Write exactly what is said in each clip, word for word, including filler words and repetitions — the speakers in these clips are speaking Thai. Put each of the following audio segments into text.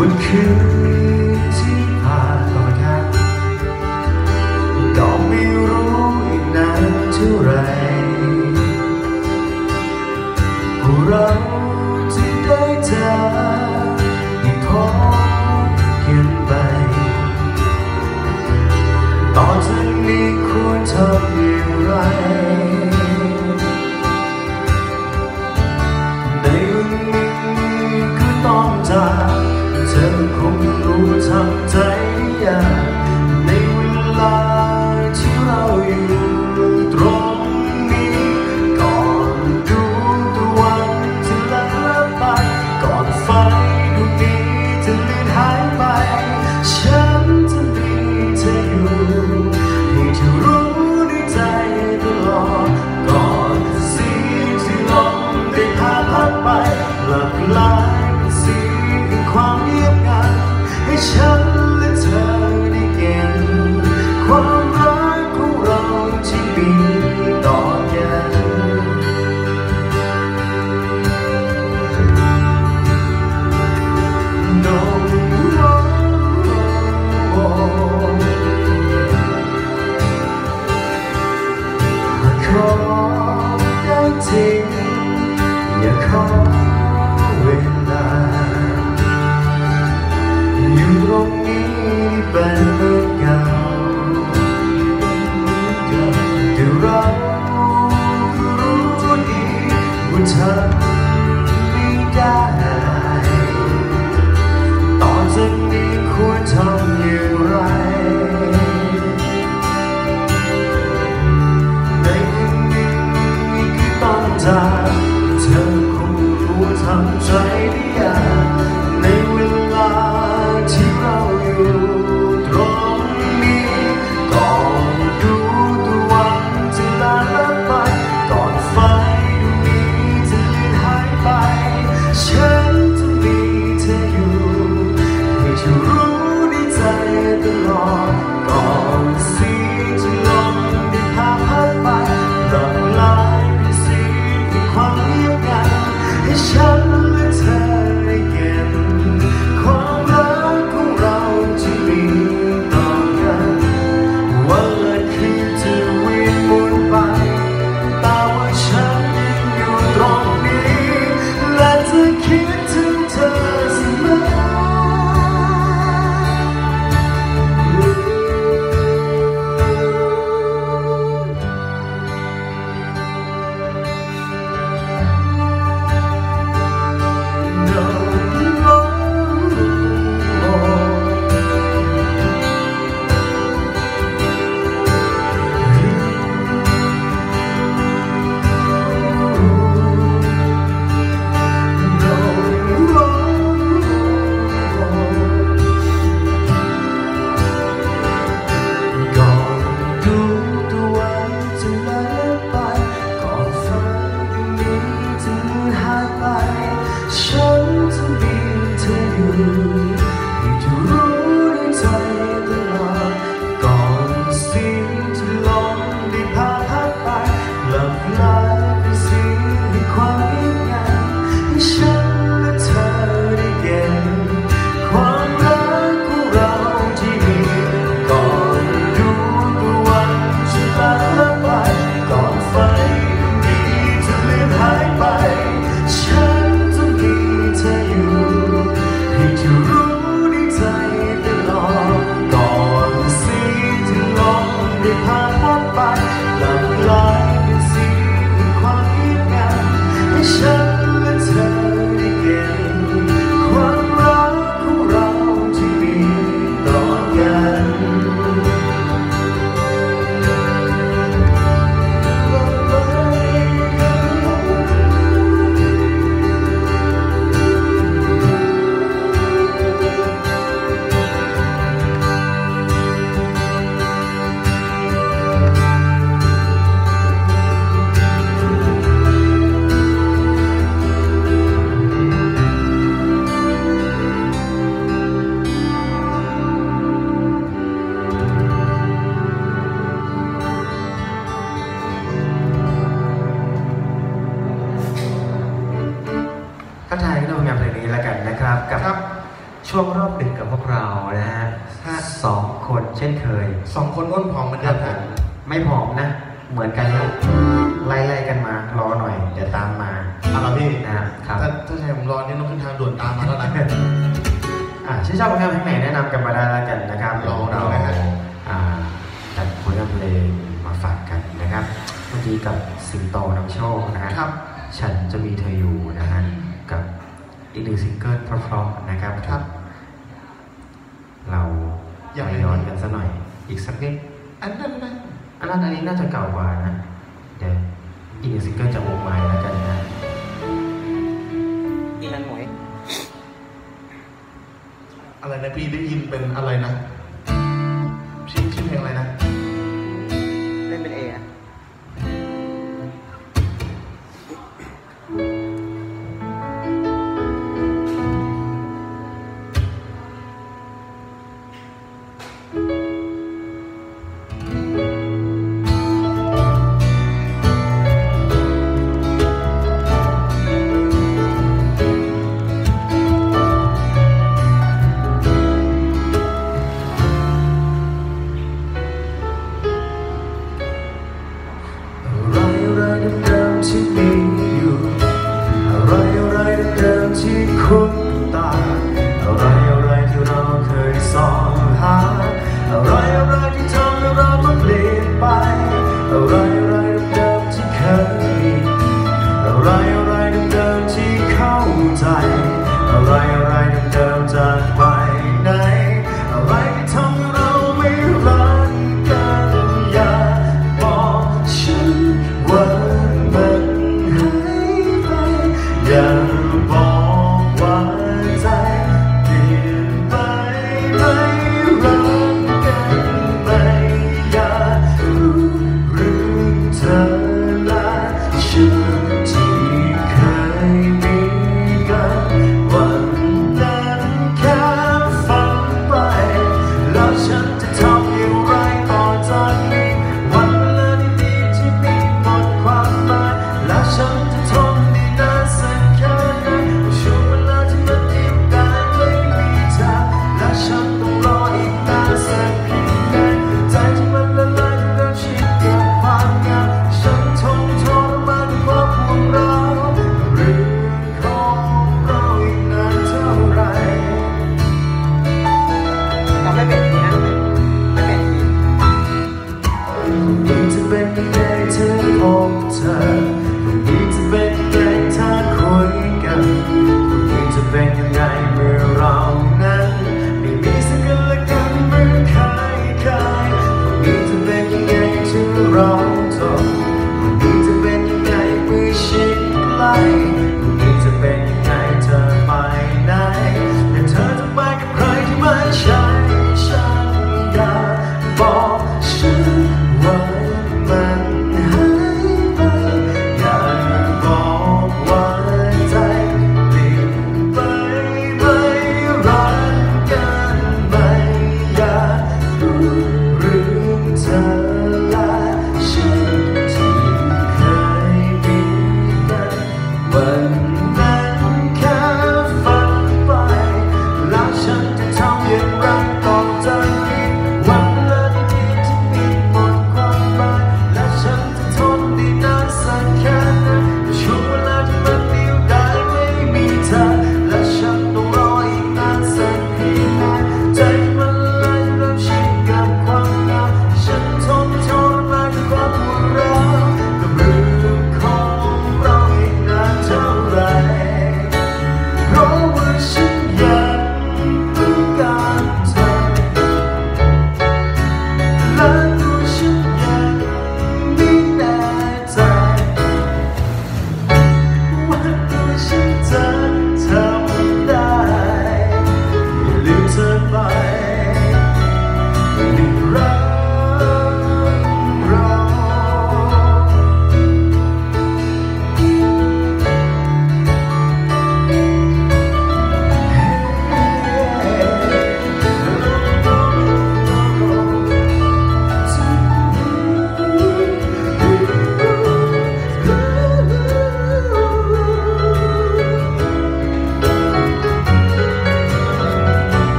วันคืนที่ผ่านต่อครับก็ไม่รู้อีกนานเท่าไรพวกเราที่ได้เจอได้พบกันไปต่อจากนี้ควรทำอย่างไรในวันนี้ก็ต้องจากเธอคงรู้ทำใจยากในเวลาที่เราอยู่ตรงนี้ก่อนดูตะวันจะละละไปก่อนไฟดวงนี้จะเลือนหายไปฉันจะมีเธออยู่ให้เธอรู้ในใจตลอดก่อนเสียงที่ลมได้พาพัดไปหลับไหลความเงียบงันให้ฉันและเธอได้เห็นความรักของเราที่มีต่อกันน้องหากขอได้จริงอย่าขอเวลาอยู่ตรงนี้เป็นเหมือนเก่าแต่เราก็รู้ดีว่าเธอไม่ได้ต่อจากนี้ควรทำอย่างไรในวันนี้ก็ต้องจากเธอคงรู้ทำใจได้ยากในเวลาที่เราอยู่ตรงนี้ก่อนดูตะวันจะลาละไปก่อนไฟดวงนี้จะเลือนหายไปฉันจะมีเธออยู่ให้เธอรู้ในใจตลอดก่อนเสียงที่ลมได้พาพัดไปหลับไหลเป็นเสียงแห่งความเงียบงันให้ฉันและเธอได้เห็นความรักของเราที่มีต่อกันวันและคืนจะวิ่งหมุนไปแต่ว่าฉันยังอยู่ตรงนี้และจะคิดถึงเธอเสมอฉันจะมีเธออยู่ให้เธอรู้ในใจตลอดก่อนเสียงที่ลมได้พาพัดไปหลับไหลเป็นเสียงแห่งความเงียบงันให้ฉันและเธอได้เห็นความรักของเราที่มีก่อนดูตะวันจะลาละไปก่อนไฟดวงนี้จะเลือนหายไปฉันให้เธอรู้ช่วงรอบดึกกับพวกเรานะฮะสองคนเช่นเคยสองคนอ้นผอมเหมือนเดิมนะไม่ผอมนะเหมือนกันนะไล่ๆกันมารอหน่อยเดี๋ยวตามมาอะไรพี่นะครับถ้าถ้าใช่ผมรอนี่ต้องขึ้นทางด่วนตามมาแล้วนะอ่าชื่นชอบผลงานเพลงไหนแนะนำกันมาได้แล้วกันนะครับเราเราอ่าจัดผลงานเพลงมาฝากกันนะครับเมื่อกี้กับสิงโตนำโชคนะฮะฉันจะมีเธออยู่นะฮะกับอีกหนึ่งซิงเกิลเพราะๆนะครับครับเราอยากย้อนกันสักหน่อยอีกสักนิดอันนั้นนะอันนั้นอันนี้น่าจะเก่ากว่านะเดี๋ยวอีกหนึ่งซิงเกิลจากวงไม้แล้วกันนะอีนันหมวยอะไรนะพี่ได้ยินเป็นอะไรนะชื่อชื่อเพลงอะไรนะเล่นเป็นเออะ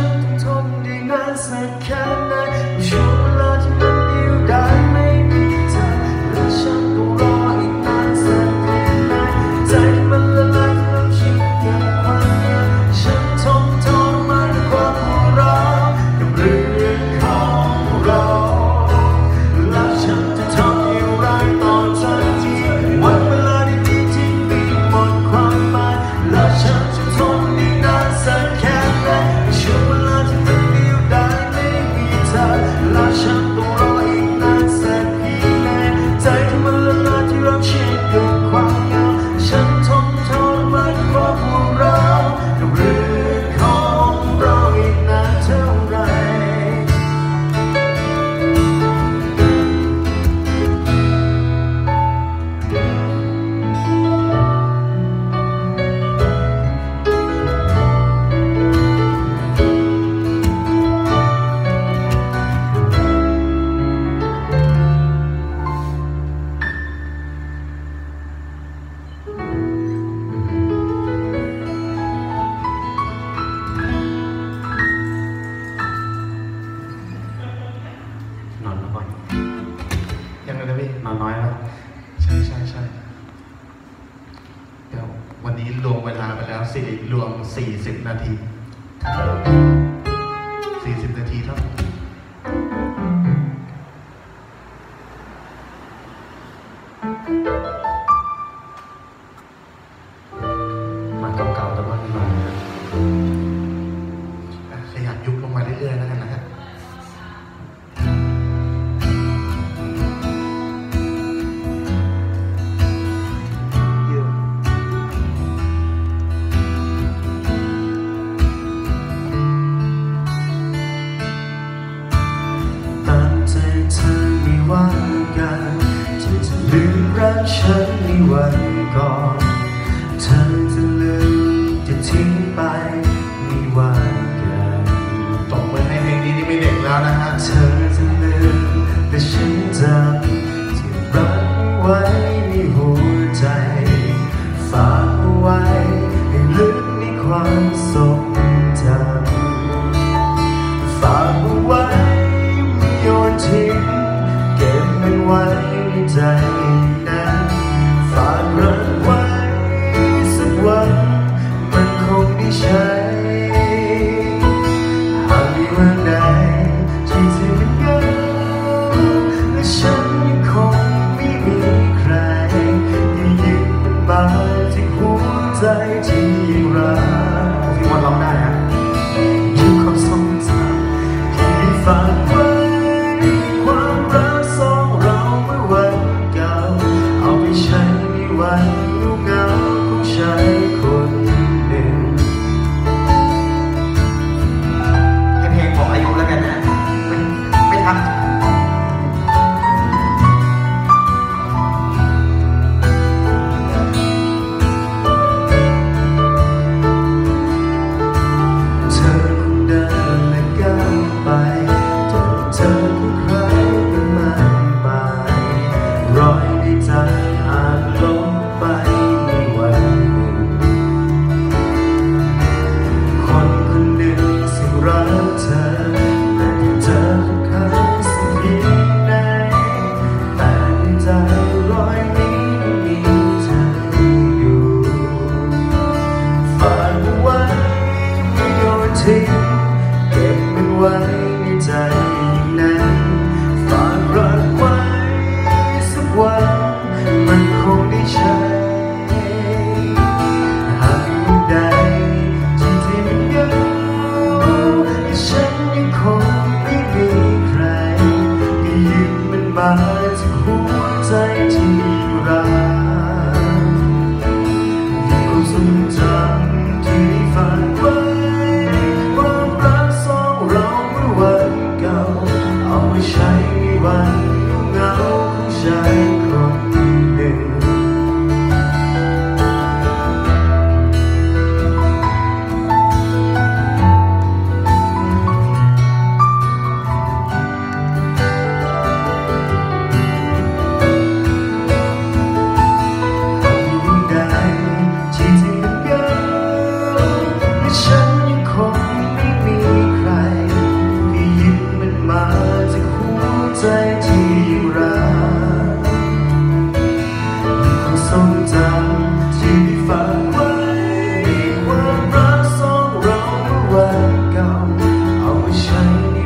นต้องทนได้นานสักแค่ไหนช่วงเวลาที่มันเดียวดายไม่มีเธอและฉันต้องรออีกนานสักเพียงไหนใจที่มันละลายแล้วชิดกับความเหงาฉันทนทรมานด้วยความหัวเราะกับเรื่องของเราและฉันจะทำอย่างไรต่อจากที่วันเวลาดีๆที่มีหมดความหมายและฉันจะทนได้นานสักแค่ไหนช่วงเวลาที่มันเดียวดายไม่มีเธอและฉันต้องรออีกนานสักเพียงไหนใจที่มันละลายที่เราเชื่อกับความเหงาฉันทนทรมานด้วยความหัวเราะกับเรื่องของเราอีกนานเท่าไรนอนแล้วก่อนยังไงนะพี่นอนน้อยแล้วใช่ใช่ใช่เดี๋ยววันนี้รวมเวลาไปแล้วสี่รวมสี่สิบนาทีสี่สิบนาทีเท่านั้นมาเก่าๆแต่ว่าไม่มานะขยับยุบลงมาเรื่อยๆแล้วกันนะฮะตามใจเธอไม่ว่ากันเธอจะลืมรักฉันในวันก่อนเธอจะลืมจะทิ้งไปไม่ว่ากันตบมือให้เพลงนี้นี่ไม่เด็กแล้วนะฮะเธอจะลืมแต่ฉันจำที่รักไว้ในหัวใจฝากเอาไว้ให้ลึกในความทรงจำฝากเอาไว้ไม่โยนทิ้งเก็บมันไว้ในใจนั้นฝากรักไว้สักวันมันคงได้ใช้หากมีวันใดที่เธอเหงาและฉัน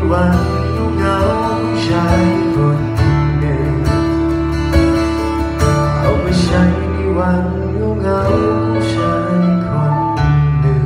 วันเหงาๆชายคนหนึ่งเอาไปใช้ในวันเหงาๆชายคนหนึ่ง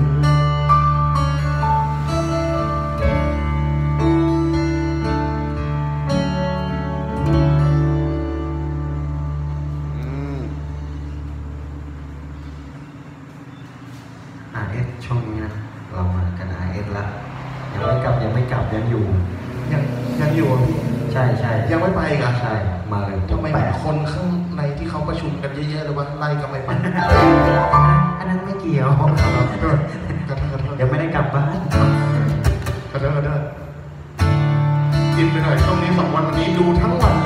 อาร์เอสช่วงนี้นะเรามากันอาร์เอสละยังไม่กลับยังไม่กลับยังอยู่ยังยังอยู่อ่ะพี่ใช่ใช่ยังไม่ไปอีกอ่ะใช่มาเลยทำไมแปดคนข้างในที่เขาประชุมกันเยอะๆเลยว่าไล่ก็ไม่ไปอันนั้นไม่เกี่ยวขอโทษขอโทษขอโทษยังไม่ได้กลับบ้านขอโทษขอโทษกินไปหน่อยช่วงนี้สองวันวันนี้ดูทั้งวันเลย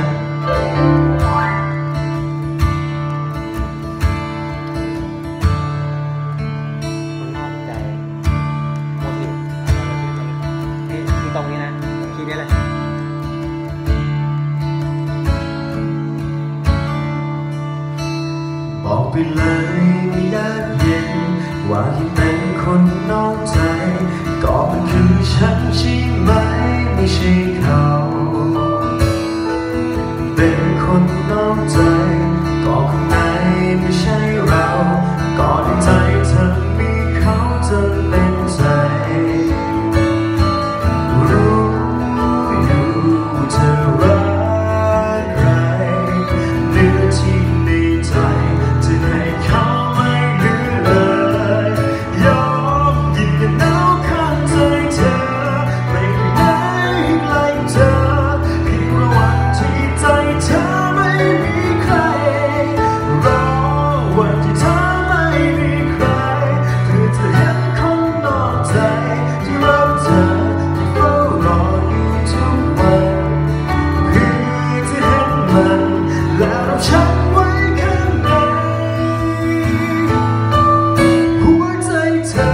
คนนอกใจโมทีฟนี่ที่ตรงนี้นะคีย์นี้เลยบอกไปเลยไม่ยากเย็นว่าที่เป็นคนนอกใจก็มันคือฉันใช่ไหมไม่ใช่เขาเป็นคนนอกใจก็ข้างในไม่ใช่เราก็ในใจเธอมีเขาจนเป็นใจรู้อยู่เธอรักใครเนื้อที่ในใจจะให้เขาไม่เหลือเลยยอมยิ่งกันหนาวข้างใจเธอไม่ไปไหนไกลเธอเพียงระหว่างที่ใจเธอไม่มีใครรอวันที่เธอไม่มีใครเพื่อจะเห็นคนนอกใจที่รักเธอที่เฝ้ารออยู่ทุกวันเพื่อจะเห็นมันและเราชักไว้ข้างในหัวใจเธอ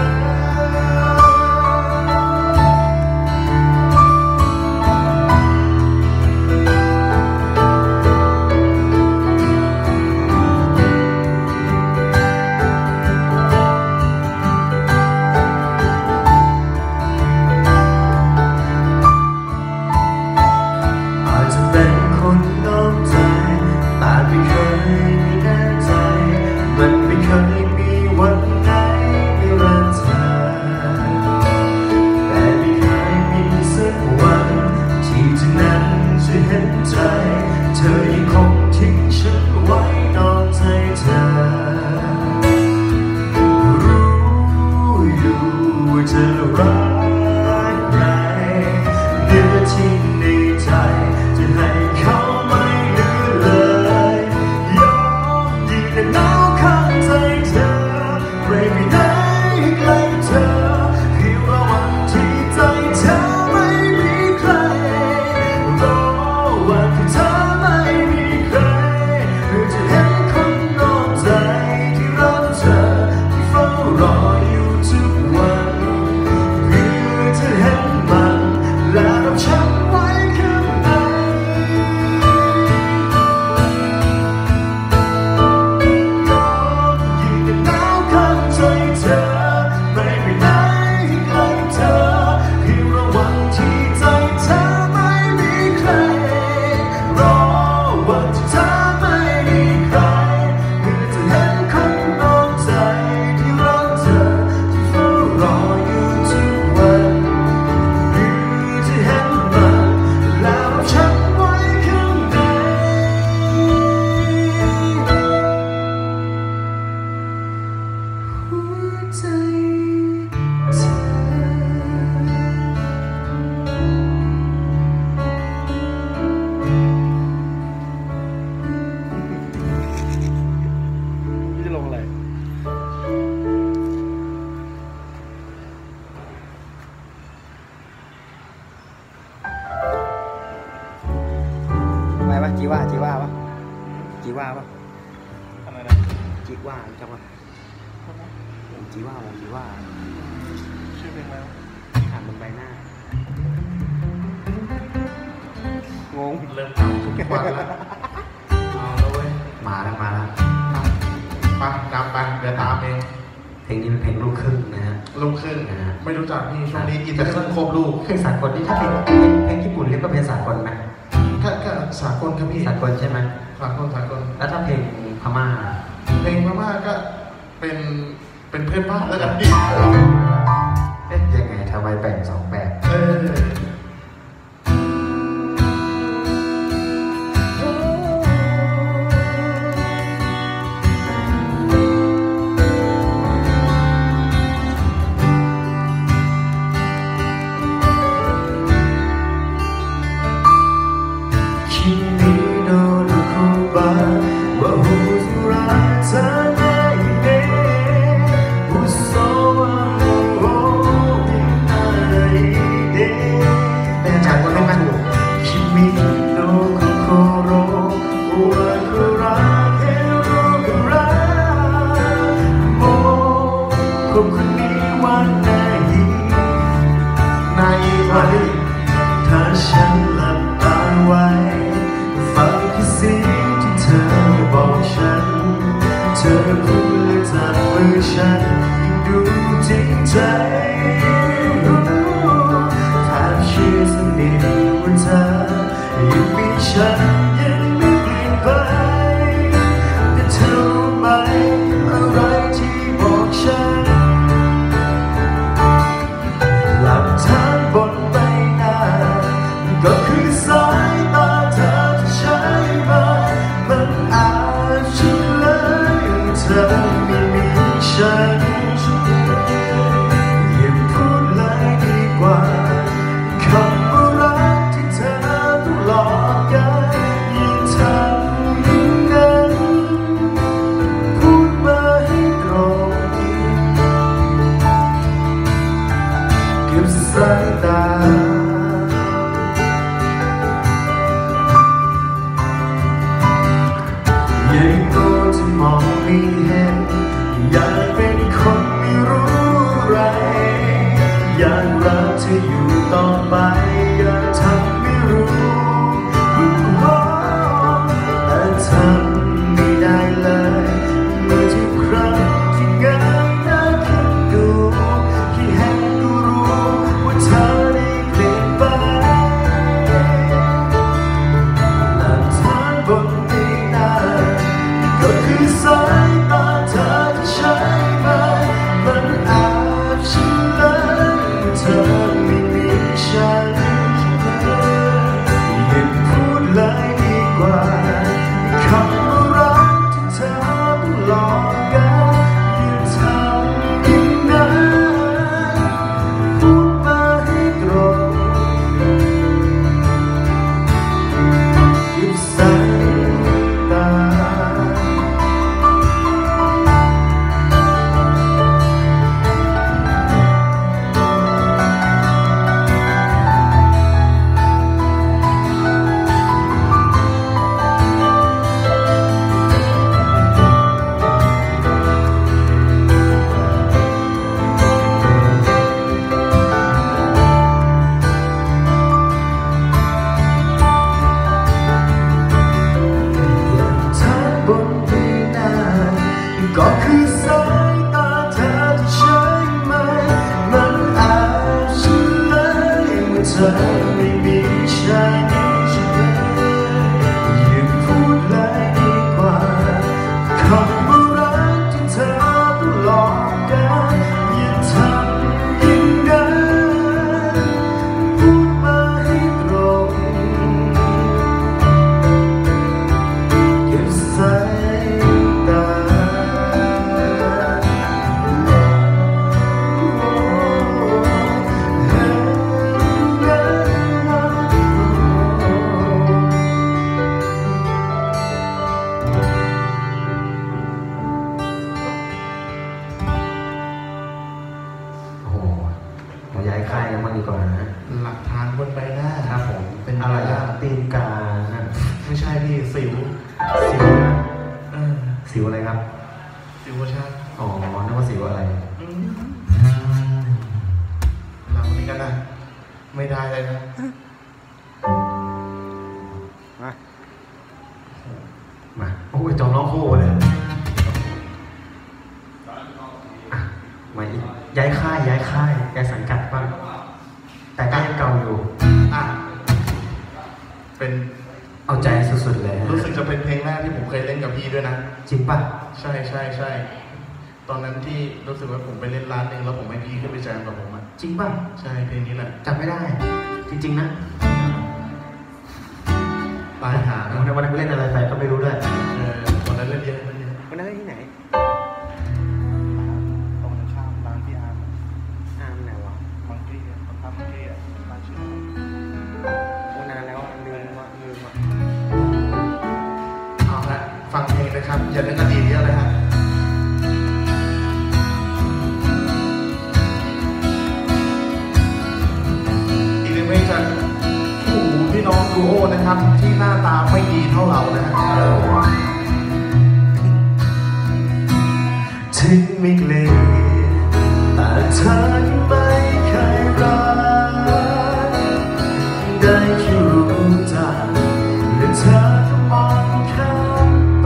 อาจจะเป็นคนนอกใจแต่ไม่เคยมีแน่ใจมันไม่เคยมีวันไหนไม่รักเธอแต่ไม่เคยมีสักวันที่เธอนั้นจะเห็นใจเธอยังคงทิ้งฉันไว้นอกใจเธอรู้อยู่ว่าเธอรักใครเนื้อที่ในใจจะให้เขาไม่เหลือเลยยอมยิ่งแต่หนาวข้างใจเธอไม่ไปไหนไกลเธอเพียงระหว่างที่ใจเธอไม่มีใครรอวันที่เธอไม่มีใครเพื่อจะเห็นคนนอกใจที่รักเธอที่เฝ้ารออยู่ทุกวันเพื่อจะเห็นมันและเราชักไว้ข้างในยอมยิ่งแต่หนาวข้างใจเธอไม่ไปไหนไกลเธอเพียงระหว่างที่ใจเธอไม่มีใครรอวันที่เธอไม่มีใครเพื่อจะเห็นคนนอกใจที่รักเธอที่เฝ้ารออยู่ทุกวันเพื่อจะเห็นมันแล้วชักไว้ข้างในหัวใจเธอจะลงอะไรทำไมวะจีว่าจีว่าปะจีว่าปะอะไรนะจีว่าจังวะจีว่าจีว่าชื่อเพลงอะไรวะผ่านบนใบหน้า งงเริ่มทำทุกวันแล้วเอาแล้วเว้ยมาแล้วมาแล้วไปนำไปเดี๋ยวตามเองเพลงนี้เป็นเพลงลูกครึ่งนะฮะลูกครึ่งนะฮะไม่รู้จักพี่ช่วงนี้อินเตอร์เน็ตครบลูกเพลงสากลนี่ถ้าเพลงเพลงญี่ปุ่นเรียกว่าเพลงสากลไหมก็ก็สากลครับพี่สากลใช่ไหมสากลสากลแล้วถ้าเพลงพม่าเพลงพม่าก็เป็นเป็นเพื่อนบ้านแล้วกันพี่เอ๊ะยังไงทำไมแบ่งสองแบบเออคนนี้วันไหนในวันถ้าฉันหลับตาไว้ฟังแค่เสียงที่เธอบอกฉันเธอพูดและจับมือฉันยิ่งดูจริงใจแทบเชื่อสนิทว่าเธอยังมีฉันยังไม่เปลี่ยนไปแต่เธอรู้ไหมอะไรที่บอกฉันหลักฐานบนใบหน้าก็คือสายตาเธอที่ใช้มามันอาจเฉลยเธอไม่มีฉันอย่าพูดเลยดีกว่าคำว่ารักที่เธอต้องหลอกกันยิ่งทำยิ่งนั้นพูดมาให้ตรงเก็บสายตาใหญ่โตจะมองไม่เห็นอยากเป็นคนไม่รู้อะไรอยากรักเธออยู่ต่อไปอยากทำไม่รู้แต่ทำไม่ได้เลยเมื่อทุกครั้งที่เงยหน้าขึ้นดูที่เห็นก็รู้ว่าเธอได้เปลี่ยนไปหลักฐานบนใบหน้าก็คือสายตาเธอที่ใช้มามันอาจเฉลยว่าเธอไม่มีฉันอย่าพูดเลยดีกว่าคำว่ารักที่เธอต้องหลอกกันอย่าทำอย่างนั้นพูดมาให้ตรงหยุดสายตาบนใบหน้าก็คือสายตาเธอที่ใช้มามันอาจเฉลยว่าเธอไม่มีฉันอย่าพูดเลยดีกว่าคำว่ารักที่เธอต้องหลอกกันอย่าทำอย่างนั้นพูดมาให้ตรงเก็บสายตาโอ้โหเราย้ายค่ายกันบ้างดีกว่านะหลักฐานบนใบหน้าครับผมเป็นอะไรอะตีนกานะไม่ใช่พี่สิวสิวนะเออสิวอะไรครับสิวใช่อ๋อนึกว่าสิวอะไรเรานี่กันนะไม่ได้เลยนะมามาโอ้ยจองร้องคู่เลยอ่ะย้ายค่ายย้ายค่ายย้ายสังกัดบ้างแต่ก็ยังเก่าอยู่อ่ะเป็นเอาใจสุดๆเลยรู้สึกจะเป็นเพลงแรกที่ผมเคยเล่นกับพี่ด้วยนะจริงป่ะใช่ใช่ใช่ตอนนั้นที่รู้สึกว่าผมไปเล่นร้านหนึ่งแล้วผมให้พี่ขึ้นไปแจมกับผมอ่ะจริงป่ะใช่เพลงนี้แหละจำไม่ได้จริงๆนะตายหาวันนั้นวันนั้นเล่นอะไรไปก็ไม่รู้ด้วยเออวันนั้นเล่นเยอะเล่นเยอะวันนั้นเล่นที่ไหนตรงข้ามร้านพี่อาร์มอาร์มไหนวะมังกี้เขาทำมังกี้อ่ะร้านชื่อวันนานแล้วลืมว่าลืมอ่ะเอาละฟังเพลงนะครับอย่าเล่นอดีตเยอะเลยฮะพี่น้องดูโอนะครับที่หน้าตาไม่ดีเท่าเรานะฮะถึงไม่เกลียดแต่เธอไม่เคยรักได้แค่รู้จักและเธอก็มองข้ามไป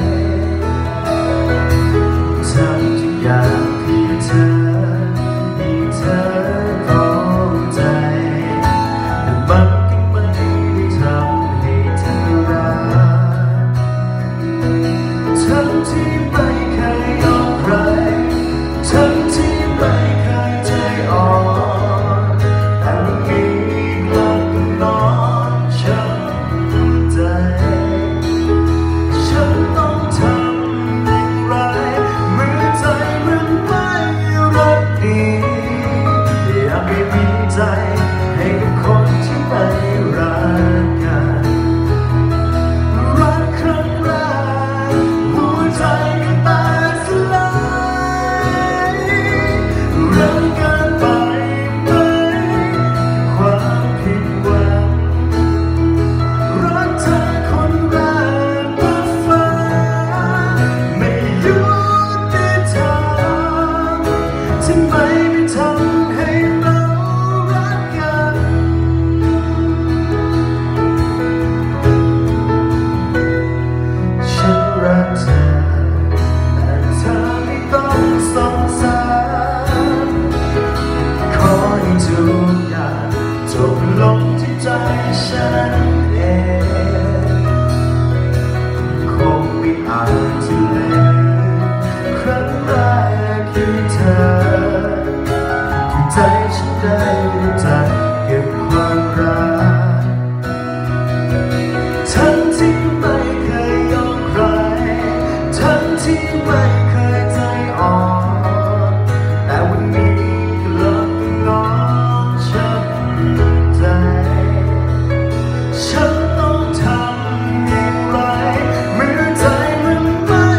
ทำทุกอย่างเพื่อเธอให้เธอเข้าใจแต่มันที่ไม่เคยยอมใครทั้งที่ไม่เคยใจอ่อนแต่วันนี้กลับนอนช้ำใจฉันต้องทำอย่างไรเมื่อใจมันไม่รักดีอยากไม่มีใจให้กับคนที่ไม่รักกันรักครั้งแรกใจก็แตกสลายเริ่มกันไปไหมความผิดหวังรักเธอคนแรกบนฟ้าไม่ยุติธรรมที่ไม่ได้ทำให้เรารักกันฉันรักเธอสงสารขอให้ทุกอย่างจบลงที่ใจฉันเองคงไม่อาจจะลืมครั้งแรกที่เธอที่ใจฉันได้รู้จักเก็บความรักทั้งที่ไม่เคยยอมใครทั้งที่ไม่เคยใจอ่อนแต่วันนี้กลับนอนช้ำใจฉันต้องทำอย่างไรเมื่อใจมันไม่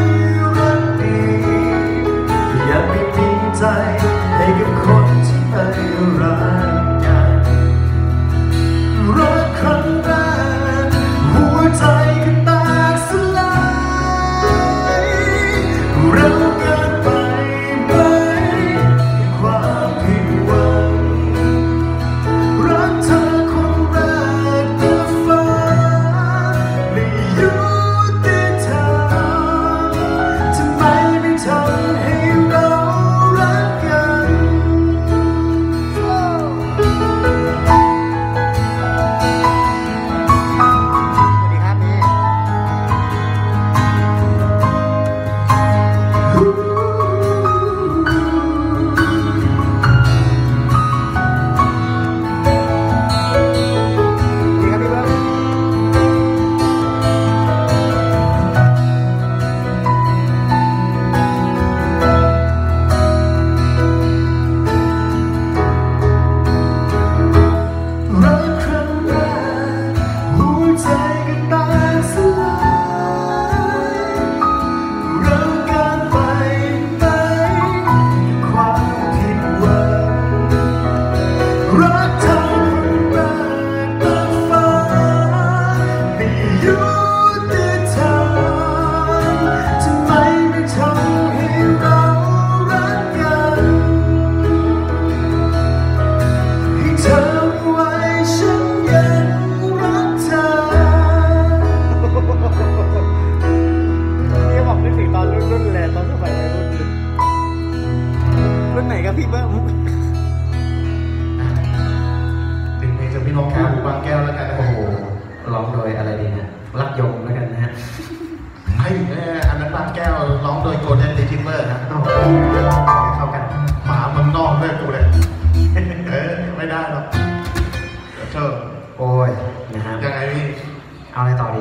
น้องผู้บางแก้วแล้วกันนะโอ้โหร้องโดยอะไรดีนะรักยมแล้วกันนะฮะไอ้แม่อันนั้นบางแก้วร้องโดยโกลเด้นรีทิเวอร์นะเข้ากันหมาเมืองนอกด้วยกูเลยเออไม่ได้หรอกเธอโอ้ยนะฮะยังไงพี่เอาอะไรต่อดี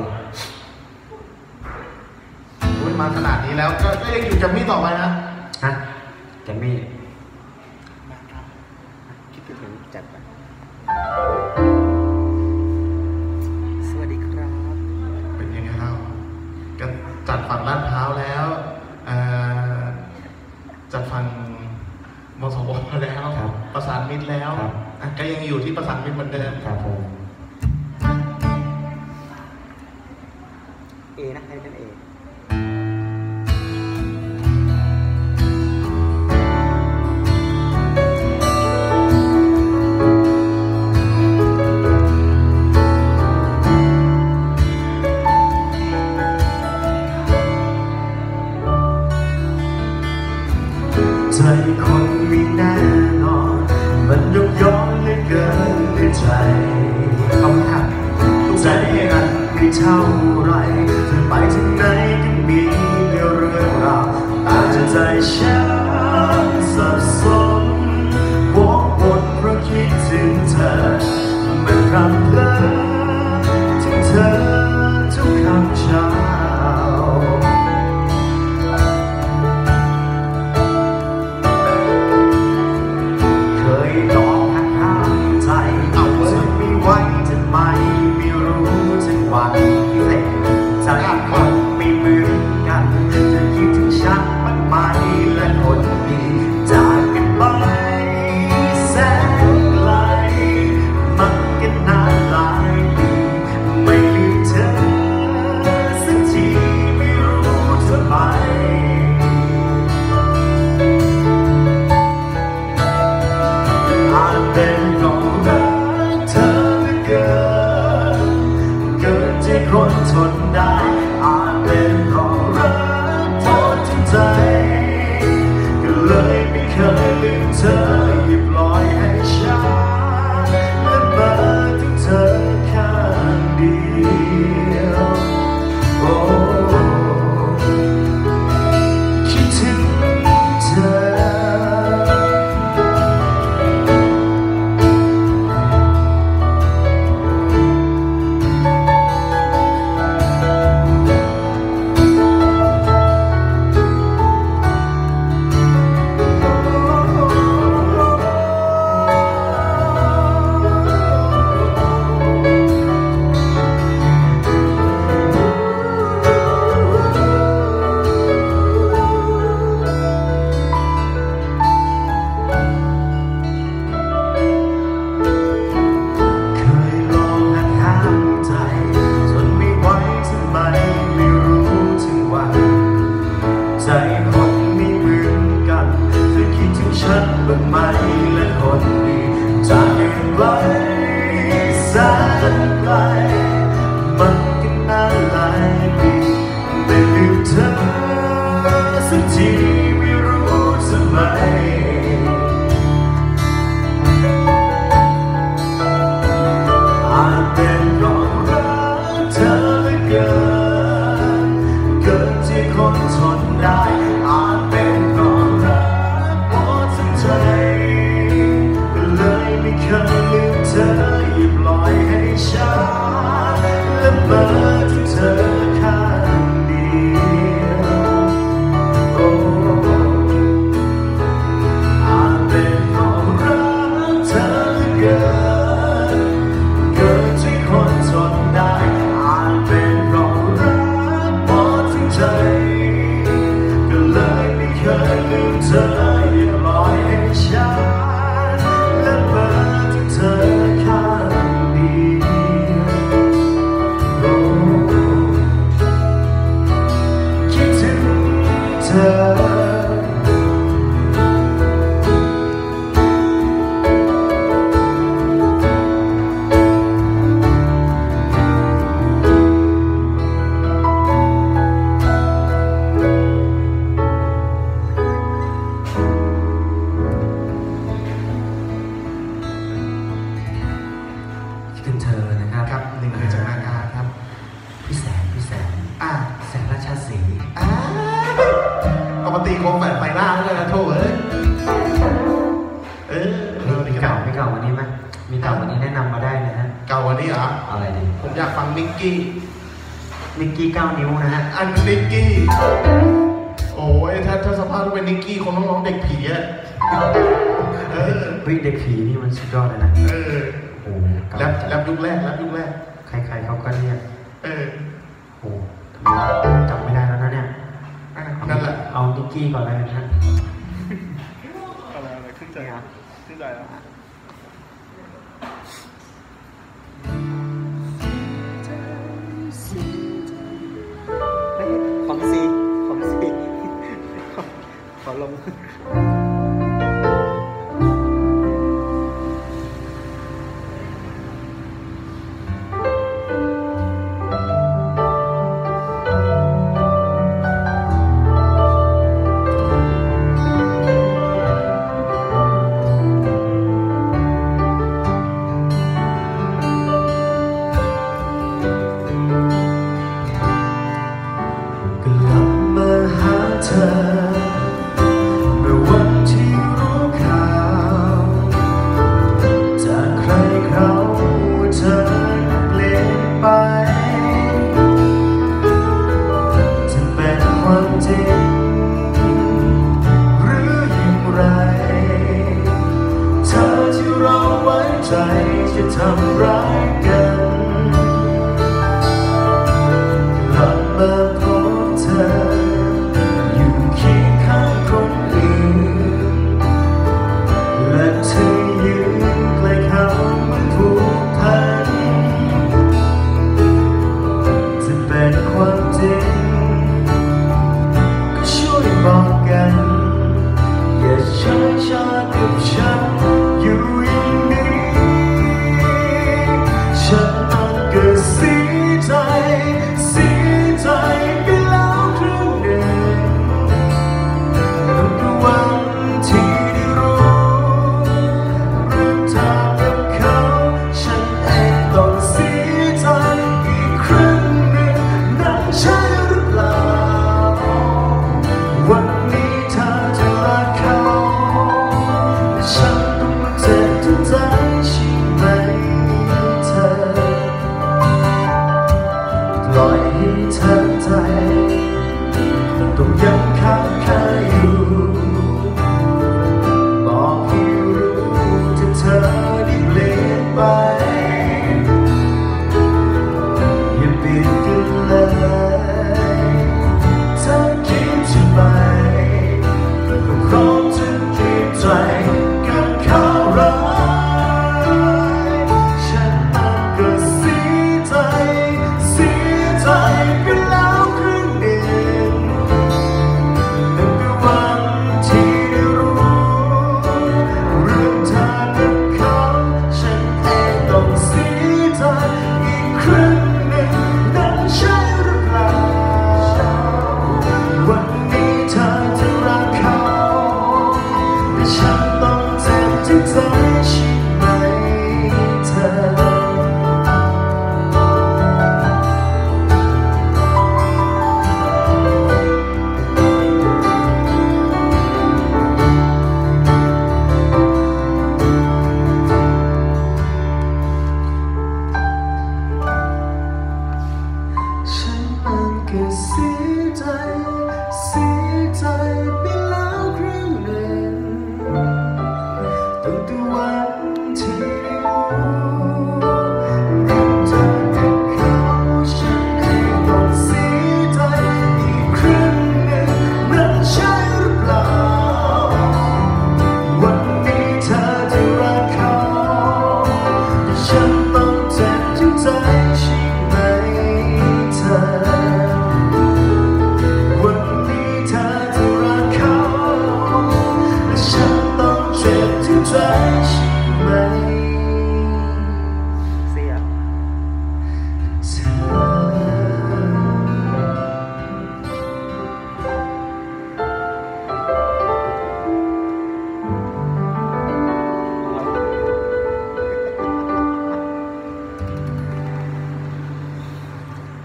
อุ้ยมาขนาดนี้แล้วก็ยังอยู่กับมี่ต่อไปนะฮะแกมมี่คิดถึงจัดไปสวัสดีครับเป็นยังไงครับก็จัดฝั่งลาดพร้าวแล้วจัดฝั่งมสวแล้วประสานมิตรแล้วก็ยังอยู่ที่ประสานมิตรเหมือนเดิมครับผมเอนะให้เป็นเอใจคนมีแน่นอนมันยกย้อนเหลือเกินในใจเอาค่ะใจนั้นไม่เท่าไรจะไปถึงไหนก็มีเรื่องราวอาจจะใจฉันสับสนวกวนเพราะคิดถึงเธอเมื่อคำเพลอถึงเธอทุกคำเช้าใจคนไม่เหมือนกันจะคิดถึงฉันมากมายและคนดีจากกันไปแสนไกลมันกันนานหลายปีไม่ลืมเธอสักทีไม่รู้ทำไมอาจเป็นเพราะรักเธอเหลือเกินเกินที่คนทนได้อาจเป็นเพราะรักทอดทั้งใจก็เลยไม่เคยลืมเธออย่าปล่อยให้ฉันละเมอถึงเธอข้างเดียวโอ้คิดถึงเธอใจคนไม่เหมือนกันเธอคิดถึงฉันบ้างไหมและคนดีจากกันไกลแสนไกลมันก็นานหลายปีไม่ลืมเธอสักทีไม่รู้ทำไมอาจเป็นเพราะรักเธอเหลือเกินเกินที่คนทนได้อาจเป็นเพราะรักหมดทั้งใจก็เลยไม่เคยลืมเธออย่าปล่อยให้ฉันละเมอถึงเธอข้างเดียวโอ้ถึงเธอนะครับครับหนึ่งคือจากนางาครับพี่แสนพี่แสนอ่ะแสนราชาสีห์อ่าเอามาตีโคมแฝดไฟหน้าเลยนะโถเอ้ยเออมีเก่ามีเก่าวันนี้ไหมมีเก่าวันนี้แนะนำมาได้นะฮะเก่าวันนี้เหรออะไรดีผมอยากฟังนิกกี้นิกกี้เก้านิ้วนะฮะอันนิกกี้โอ้ยถ้าถ้าสภาพต้องเป็นนิกกี้คงต้องร้องเด็กผีอะเออเฮ้ยเด็กผีนี่มันสุดยอดเลยนะเออโอ้แรปแรปยุคแรกแรปยุคแรกใครๆเขาก็เรียกเออโอ้จำไม่ได้แล้วนะเนี่ยอ่ะนั่นแหละเอานิกกี้ก่อนเลยนะฮะอะไรอะไรขึ้นใจอ่ะขึ้นใจแล้วเฮ้ยของซีของซีขอลงกลับมาหาเธอเมื่อวันที่รู้ข่าวจากใครเขาว่าเธอเปลี่ยนไปจะเป็นความจริงหรืออย่างไรเธอที่เราไว้ใจจะทำร้ายกันกลับมาพบเธออยู่เคียงข้างคนอื่นและเธอยืนใกล้เขาเหมือนผูกพันจะเป็นความจริงก็ช่วยบอกกันอย่าใช้ชากับฉันอยู่อย่างนี้ฉั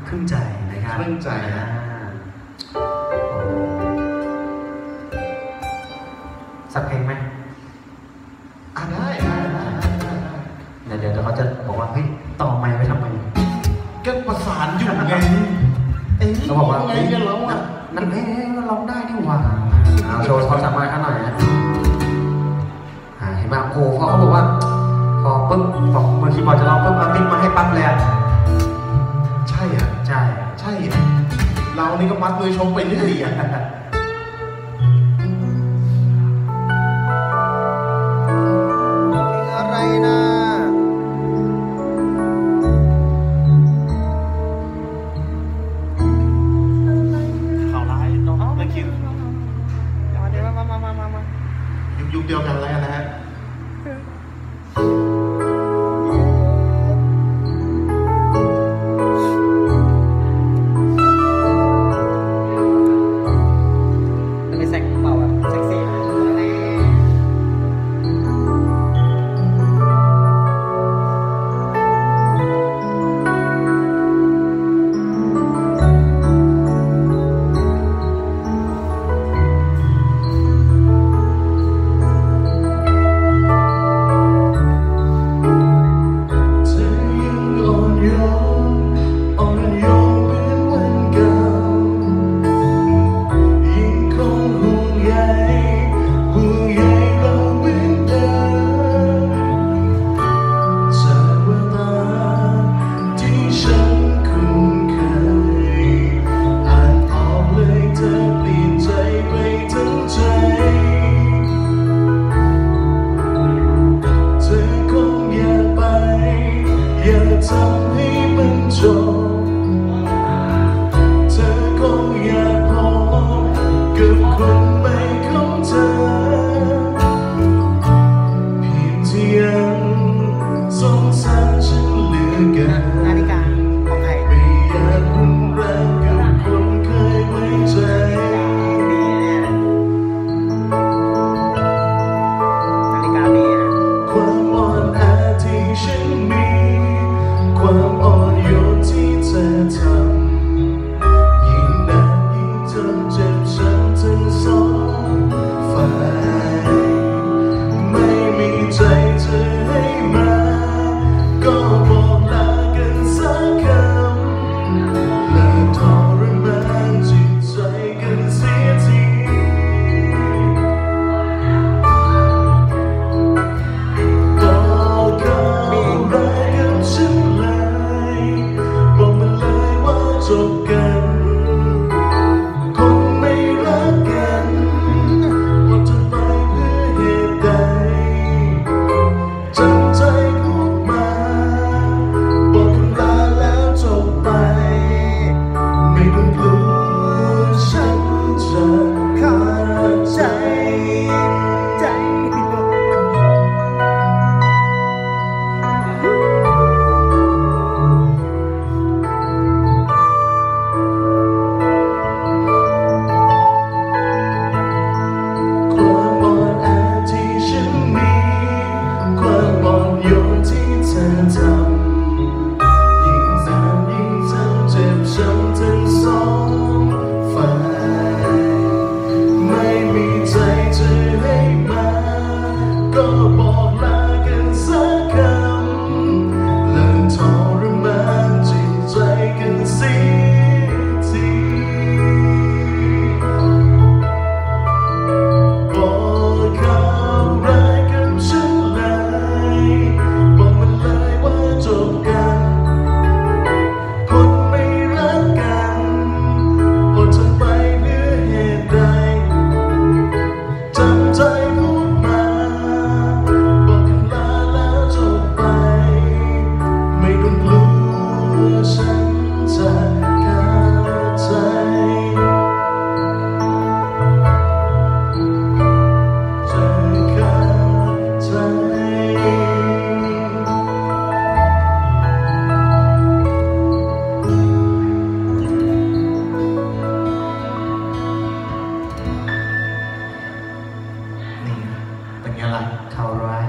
ครึ่งใจนะครับครึ่งใจนะสักเพลงไหมอ่ะได้ได้ได้ได้เดี๋ยวเดี๋ยวเขาจะบอกว่าเฮ้ยต่อไมค์ไว้ทำไมก็ประสานอยู่ไงเขาบอกว่าไงกันร้องอ่ะนั่นเอ๊ะร้องได้นี่หว่าโชว์ความสามารถเขาหน่อยนะเห็นไหมโอ้พอเขาบอกว่าพอปึ๊บบอกเมื่อกี้บอกจะร้องปึ๊บมาติ๊กมาให้ปั๊บเลยอ่ะใช่อ่ะใช่ใช่เรานี่ก็มัดมือชกไปเรื่อยอ่ะอะไรนะข่าวร้ายน้องไม่คิดมาเดี๋ยวมามามามามายุคเดียวกันแล้วนะฮะ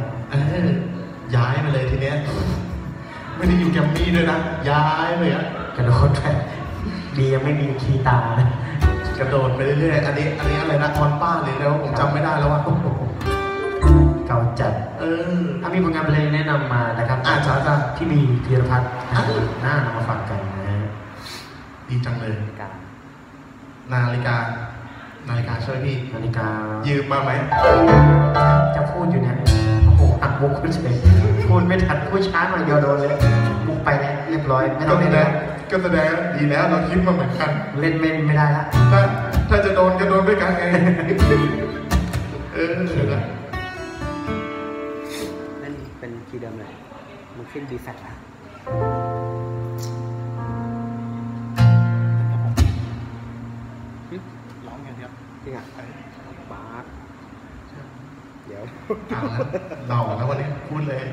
ย้ายมาเลยทีเนี้ยไม่ได้อยู่แกมมี่ด้วยนะย้ายเลยอะแกระโดดไปดียังไม่มีคีย์ตากระโดดไปเรื่อยๆอันนี้อันนี้อะไรนะคอนป้าหรือแล้วผมจำไม่ได้แล้วว่าเก่าจัดเออถ้ามีผลงานเพลงแนะนำมานะครับอาจารย์ที่มีธีรพัฒน์น่านำมาฟังกันนะฮะดีจังเลยนาฬิกานาฬิกาช่วยพี่นาฬิกายืมมาไหมจะพูดอยู่เนี่ยโอ้โหหักมุกขึ้นเฉยพูดไม่ทันพูดช้าหน่อยเดียวโดนเลยมุกไปแล้วเรียบร้อยไม่ต้องเล่นแล้วก็แสดงดีแล้วเราคิดมาเหมือนกันเล่นเล่นไม่ได้ละถ้าถ้าจะโดนก็โดนด้วยกันไงเออเล่นเป็นคีย์เดิมเลยมันขึ้นดีแฟกต์ละร้องอย่างเดียวจริงอ่ะบาสเดี๋ยวเอาละหล่อแล้ววันนี้พูดเลย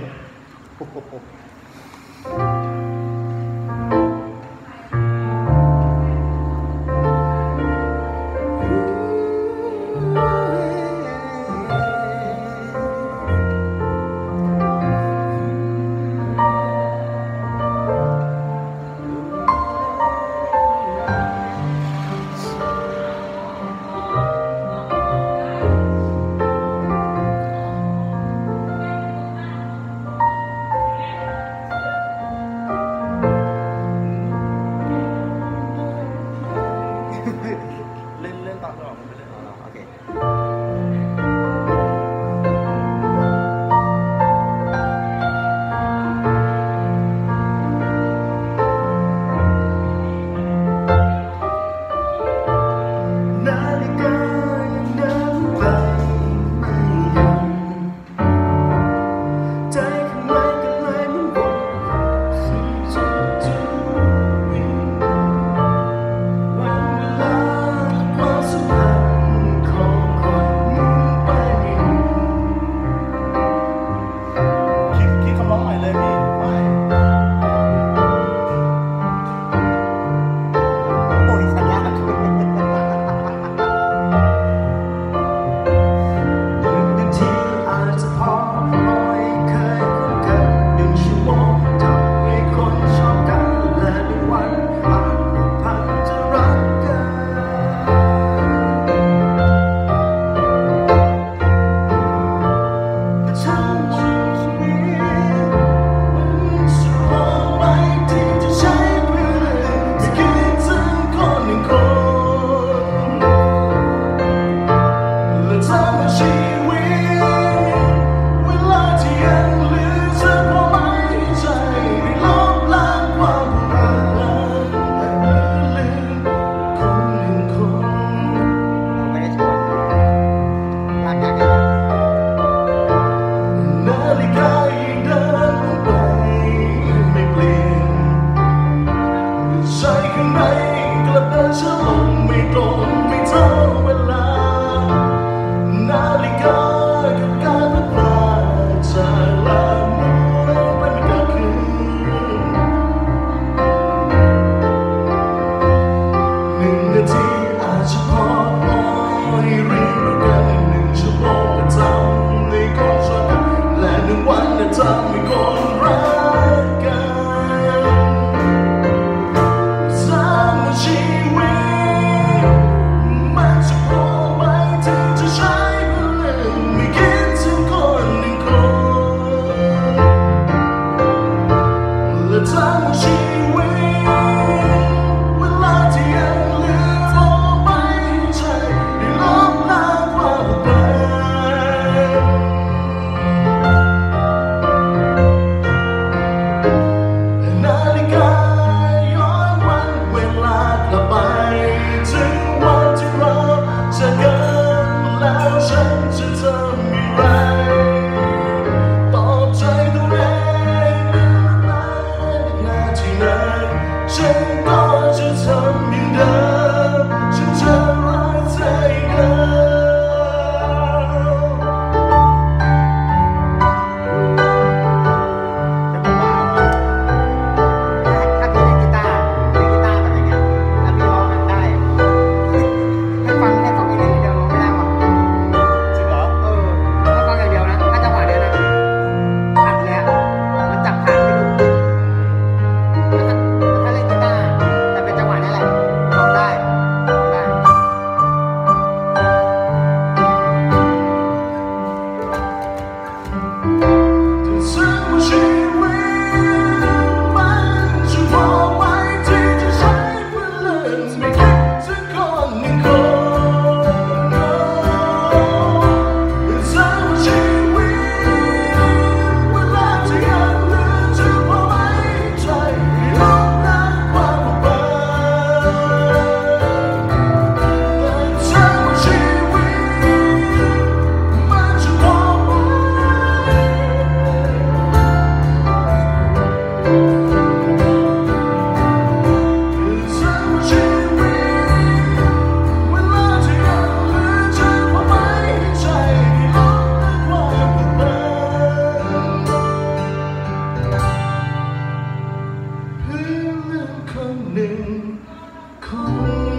หนึ่งคน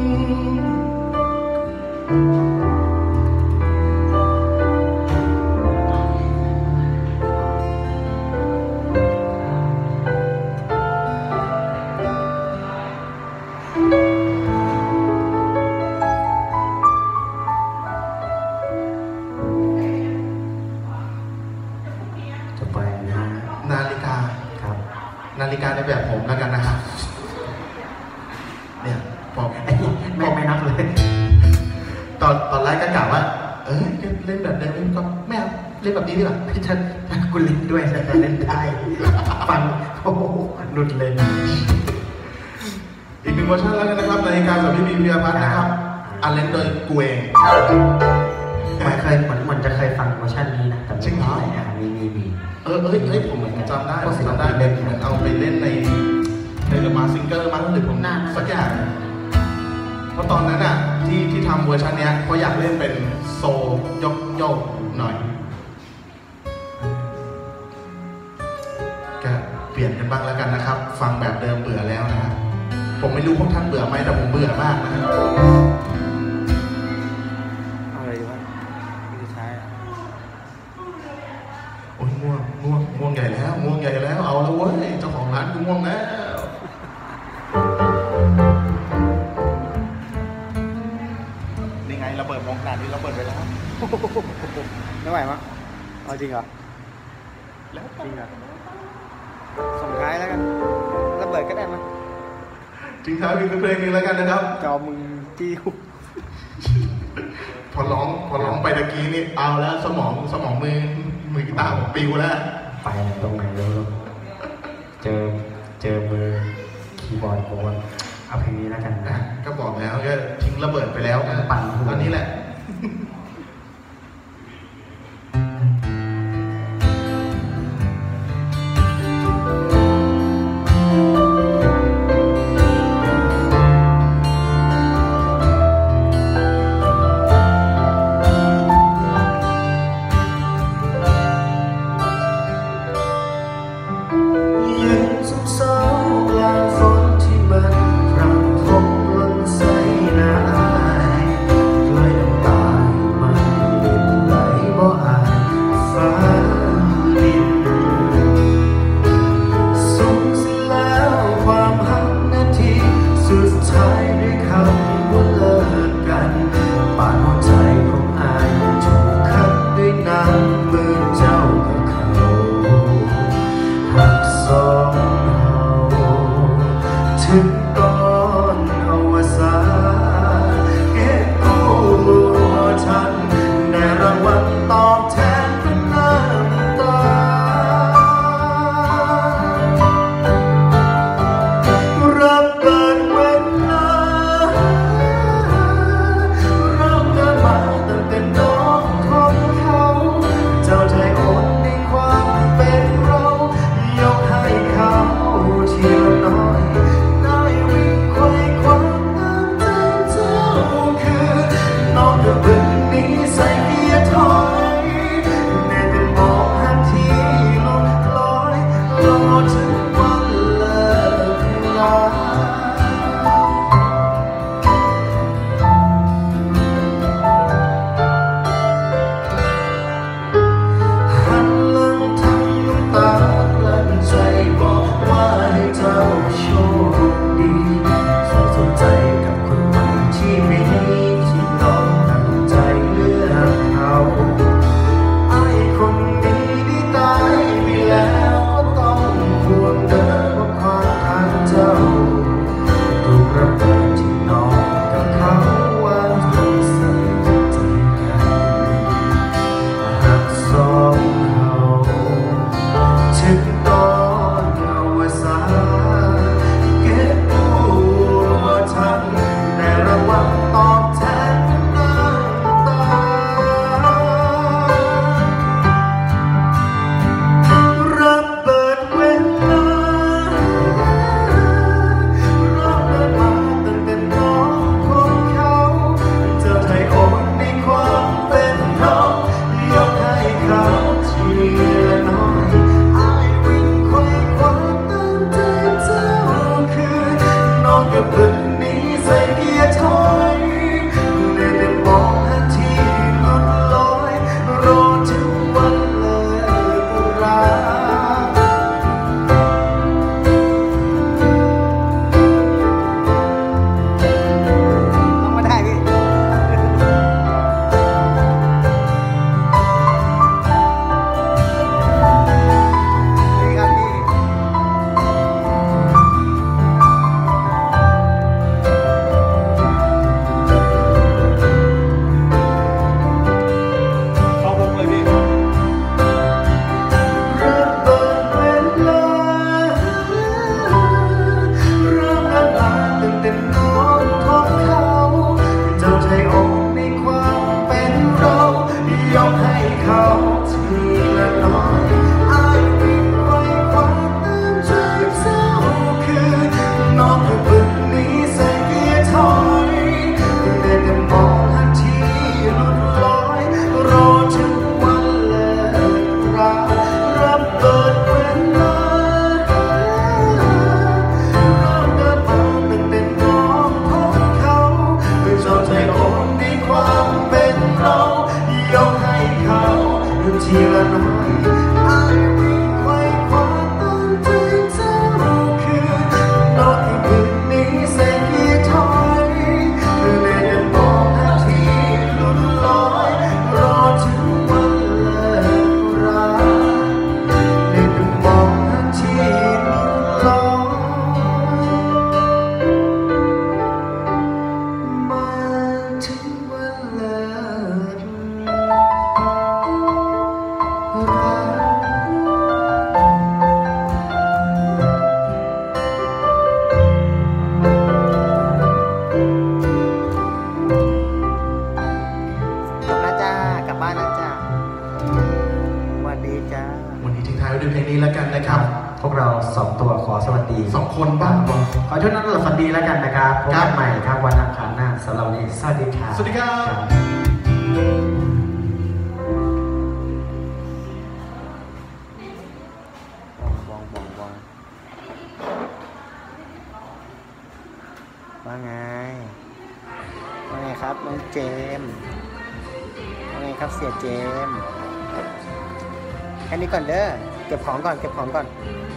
จะไปนะนาฬิกาครับนาฬิกาในแบบผมแล้วกันนะครับเนี่ยบอกไม่ไม่นับเลยตอนตอนแรกก็กล่าวว่าเออเล่นแบบเดิมเล่นก็ไม่เอาเล่นแบบนี้ดีกว่าพี่ฉันกูเล่นด้วยฉันจะเล่นได้ฟังโอ้โหหลุดเลยอีกหนึ่งเวอร์ชันแล้วกันนะครับนาฬิกาจากพี่บีพีรพัฒน์นะครับอันเล่นโดยกูเองมันเคยเหมือนมันจะเคยฟังเวอร์ชันนี้นะแต่ไม่จริงเหรอที่ไหนอ่ะมีมีมีเออเอ้ยเอ้ยผมผมจำได้ผมจำได้เป็นเหมือนเอาไปเล่นในในเดอะมาซิงเกอร์มั้งหรือผมสักอย่างเพราะตอนนั้นอ่ะที่ที่ทำเวอร์ชันเนี้ยเพราะอยากเล่นเป็นโซยกโยกหน่อยก็เปลี่ยนกันบ้างแล้วกันนะครับ ฟังแบบเดิมเบื่อแล้วนะผมไม่รู้พวกท่านเบื่อไหมแต่ผมเบื่อมากนะครับอะไรวะไม่ใช่อ่ะโอ้ยง่วงง่วงง่วงใหญ่แล้วง่วงใหญ่แล้วเอาแล้วเว้ยเจ้าของร้านกูง่วงแล้วนี่ไงระเบิดวงการนี้ระเบิดไปแล้วไม่ไหวมั้งเอาจริงเหรอแล้วจริงเหรอส่งท้ายแล้วกันระเบิดก็ได้มั้ยจริงท้ายมีเพลงนึงแล้วกันนะครับจอมึงจี้หุบพอร้องพอร้องไปตะกี้นี่เอาแล้วสมองสมองมือมือกีตาร์ผมปิวแล้วไปตรงไหนแล้วเจอเจอมือคีย์บอร์ดโอนเอาเพลงนี้แล้วกันอ่ะนะก็บอกแล้วก็ทิ้งระเบิดไปแล้วปั่นหัวตอนนี้แหละองก็บึกนี้ใส่เกียร์ถอยได้แต่มองหาที่หลุดลอยรอถึงวันเลิกราต้องมาได้พี่ทีละน้อยอายวิ่งไขว่คว้าตามใจเจ้าคือนอนที่คืนนี้ใส่เกียร์ถอยเลยจะมองหาที่หลุดลอยรอถึงวันเลิกราเลยจะมองหาที่หลุดลอยมาถึงวันเลิกบ้านนะจ๊ะสวัสดีจ้าวันนี้ทิ้งท้ายไว้ด้วยเพลงนี้แล้วกันนะครับพวกเราสองตัวขอสวัสดีสองคนบ้างขอช่วยนั้นเราฝันดีแล้วกันนะครับพบกันใหม่ครับวันอังคารหน้าสำหรับวันนี้สวัสดีครับสวัสดีครับวองวองวองว่าไงว่าไงครับน้องเจมว่าไงครับเสียเจมแค่นี้ก่อนเด้อเก็บของก่อนเก็บของก่อน